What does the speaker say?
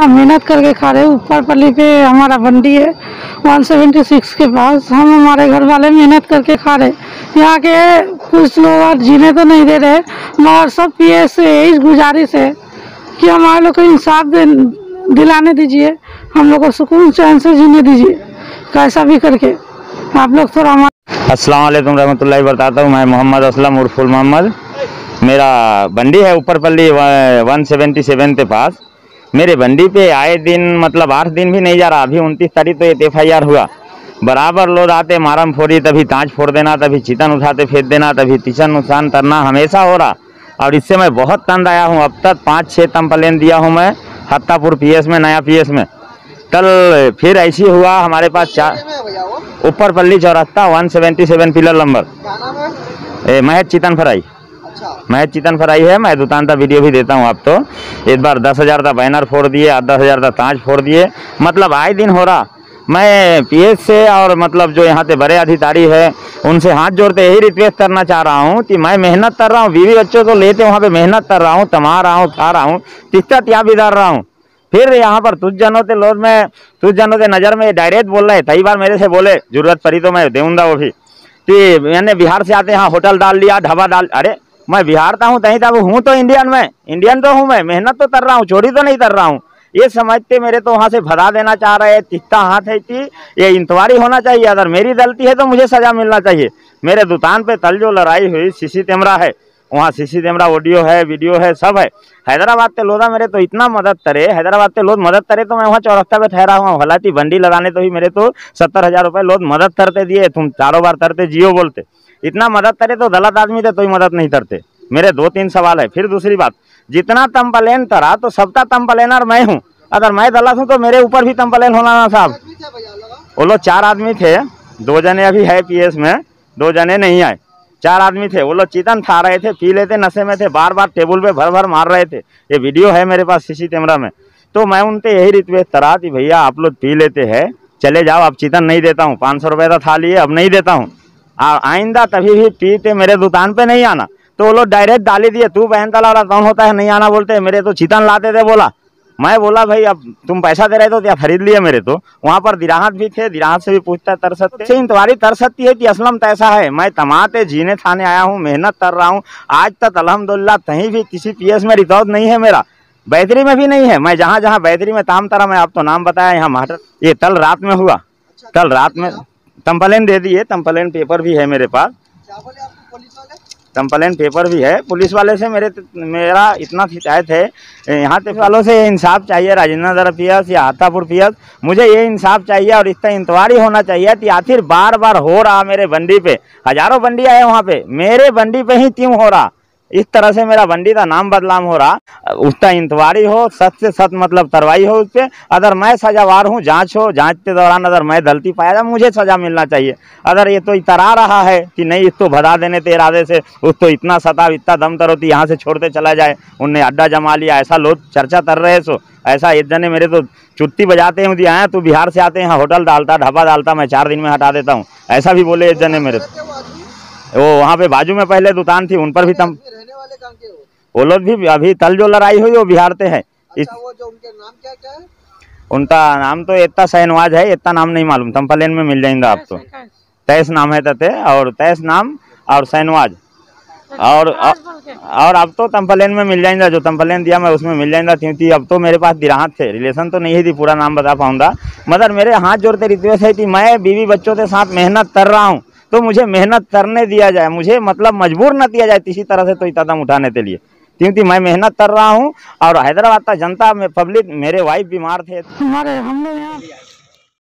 यहाँ मेहनत करके खा रहे हैं। ऊपर पल्ली पे हमारा मंडी है 176 के पास। हम हमारे घर वाले मेहनत करके खा रहे। यहाँ के कुछ लोग और जीने तो नहीं दे रहे, मगर सब पीएस से यही गुजारिश है कि हमारे लोग को इंसाफ दिलाने दीजिए, हम लोग को सुकून चैन से जीने दीजिए, कैसा भी करके। आप लोग थोड़ा अस्सलाम वालेकुम रहमतुल्लाहि बताता हूँ। मैं मोहम्मद असलम उर्फुल मोहम्मद। मेरा बंडी है ऊपर पल्ली 177 के पास। मेरे बंडी पे आए दिन मतलब 8 दिन भी नहीं जा रहा। अभी 29 तारीख तो ये FIR हुआ। बराबर लोग आते मारम फोड़ी, तभी ताज फोड़ देना, तभी चितन उठाते फेंक देना, तभी तीसरा नुकसान करना हमेशा हो रहा। और इससे मैं बहुत तंग आया हूँ। अब तक 5-6 कंप्लेन दिया हूँ मैं हत्तापुर PS में, नया PS में। कल फिर ऐसी हुआ हमारे पास ऊपर पल्ली चौरास्ता 177 पिलर नंबर महज चितन फ्राई। महज चितन फ्राई है। मैं दुकान का वीडियो भी देता हूँ आप तो। एक बार 10,000 का बैनर फोड़ दिए, 10,000 का ताज फोड़ दिए। मतलब आए दिन हो रहा। मैं PS से और मतलब जो यहाँ पे बड़े अधिकारी है उनसे हाथ जोड़ते यही रिक्वेस्ट करना चाह रहा हूँ कि मैं मेहनत कर रहा हूँ, बीवी बच्चों को लेते वहाँ पे मेहनत कर रहा हूँ, कमा रहा हूँ, खा रहा हूँ, तिस्ता त्याग भी डाल रहा हूँ। फिर यहाँ पर तुझ जनों के लोग में तुझ जनों के नज़र में डायरेक्ट बोल रहे। कई बार मेरे से बोले, जरूरत पड़ी तो मैं दूंगा वो भी, कि मैंने बिहार से आते यहाँ होटल डाल लिया, ढाबा डाल। अरे मैं बिहार का हूँ, कहीं तक हूँ तो इंडियन में, इंडियन तो हूँ मैं, मेहनत तो कर रहा हूँ, चोरी तो नहीं कर रहा हूँ। ये समझते मेरे तो वहाँ से भगा देना चाह रहे हैं। तिस्ता हाथ है कि ये इंक्वायरी होना चाहिए। अगर मेरी गलती है तो मुझे सजा मिलना चाहिए। मेरे दुकान पे कल जो लड़ाई हुई CC कैमरा है, वहाँ CC कैमरा ऑडियो है, वीडियो है, सब है। हैदराबाद के लोग मेरे तो इतना मदद करे, हैदराबाद के लोग मदद करे तो मैं वहाँ चौरास्ता पे ठहरा हुआ। हालांकि बंडी लगाने तो ही मेरे तो 70,000 रुपये लोग मदद करते दिए। तुम चारों बार करते जियो बोलते, इतना मदद करे तो गलत आदमी थे तो ही मदद नहीं करते। मेरे 2-3 सवाल है। फिर दूसरी बात, जितना कंप्लेन करा तो सबका कंप्लेनर मैं हूँ। अगर मैं गलत हूँ तो मेरे ऊपर भी कंप्लेन होना ना साहब। वो लोग 4 आदमी थे, 2 जने अभी है PS में, 2 जने नहीं आए। 4 आदमी थे। वो लोग चिकन खा रहे थे, पी लेते, नशे में थे, बार बार टेबल पे भर भर मार रहे थे। ये वीडियो है मेरे पास CC कैमरा में। तो मैं उनसे यही रिक्वेस्ट करा कि भैया आप लोग पी लेते हैं, चले जाओ, अब चिकन नहीं देता हूँ। 500 रुपये का था लिए, अब नहीं देता हूँ। आइंदा कभी भी पीते मेरे दुकान पे नहीं आना। तो वो लोग डायरेक्ट डाली दिए, तू बहन तला रहा कौन होता है नहीं आना बोलते। मेरे तो चिकन लाते थे। बोला, मैं बोला भाई अब तुम पैसा दे रहे तो क्या खरीद लिए मेरे तो। वहाँ पर दिराहत भी थे, दिराहत से भी पूछता तर सकते से इंतवारी तर सकती है कि असलम तैसा है। मैं तमाते जीने थाने आया हूँ, मेहनत कर रहा हूँ। आज तक अल्हम्दुलिल्लाह कहीं भी किसी PS में रिकॉर्ड नहीं है मेरा, बैतरी में भी नहीं है। मैं जहाँ जहाँ बैतरी में ताम तरा, मैं आपको नाम बताया यहाँ माटर, ये कल रात में हुआ। कल रात में कंप्लेन दे दिए, कंप्लेन पेपर भी है मेरे पास, कंप्लेन पेपर भी है। पुलिस वाले से मेरा इतना शिकायत है, यहाँ के वालों से इंसाफ चाहिए। राजेंद्र PS या हत्तापुर PS, मुझे ये इंसाफ चाहिए और इसका इंक्वायरी होना चाहिए कि आखिर बार बार हो रहा मेरे बंडी पे। हजारों बंडी आए वहाँ पे, मेरे बंडी पे ही क्यों हो रहा। इस तरह से मेरा बंडी का नाम बदनाम हो रहा। उसका इंक्वायरी हो, सच से सच मतलब कार्रवाई हो उस पर। अगर मैं सजावार हूँ, जांच हो, जांच के दौरान अगर मैं गलती पाया जाए मुझे सजा मिलना चाहिए। अगर ये तो इतरा रहा है कि नहीं इसको भगा देने के इरादे से, उसको इतना सताव, इतना दम तरो कि यहाँ से छोड़ते चला जाए, उनने अड्डा जमा लिया, ऐसा लोग चर्चा कर रहे। सो ऐसा एक जने मेरे तो चुट्टी बजाते हैं, आए तू बिहार से आते हैं, होटल डालता, ढाबा डालता, मैं 4 दिन में हटा देता हूँ, ऐसा भी बोले एक जने मेरे। वो वहाँ पे बाजू में पहले दुकान थी, उन पर भी वो लोग भी अभी कल जो लड़ाई हुई वो बिहार से है। अच्छा, वो जो उनके नाम क्या है? उनका नाम तो इतना शहनवाज है, इतना नाम नहीं मालूम, कंप्लेन में मिल जाएगा आपको। 23 नाम है तथे, और 23 नाम और शहनवाज, और अब तो कंप्लेन में मिल जाएगा। जो कंप्लेन दिया मैं उसमें मिल जाएगा, क्योंकि अब तो मेरे पास दिराहत थे, रिलेशन तो नहीं थी, पूरा नाम बता पाऊंगा। मगर मेरे हाथ जोड़ते रिक्वेस्ट है कि मैं बीवी बच्चों के साथ मेहनत कर रहा हूँ तो मुझे मेहनत करने दिया जाए, मुझे मतलब मजबूर न किया जाए किसी तरह से तो कदम उठाने के लिए, क्योंकि मैं मेहनत कर रहा हूँ। और हैदराबाद का जनता में पब्लिक, मेरे वाइफ बीमार थे, हम लोग यहाँ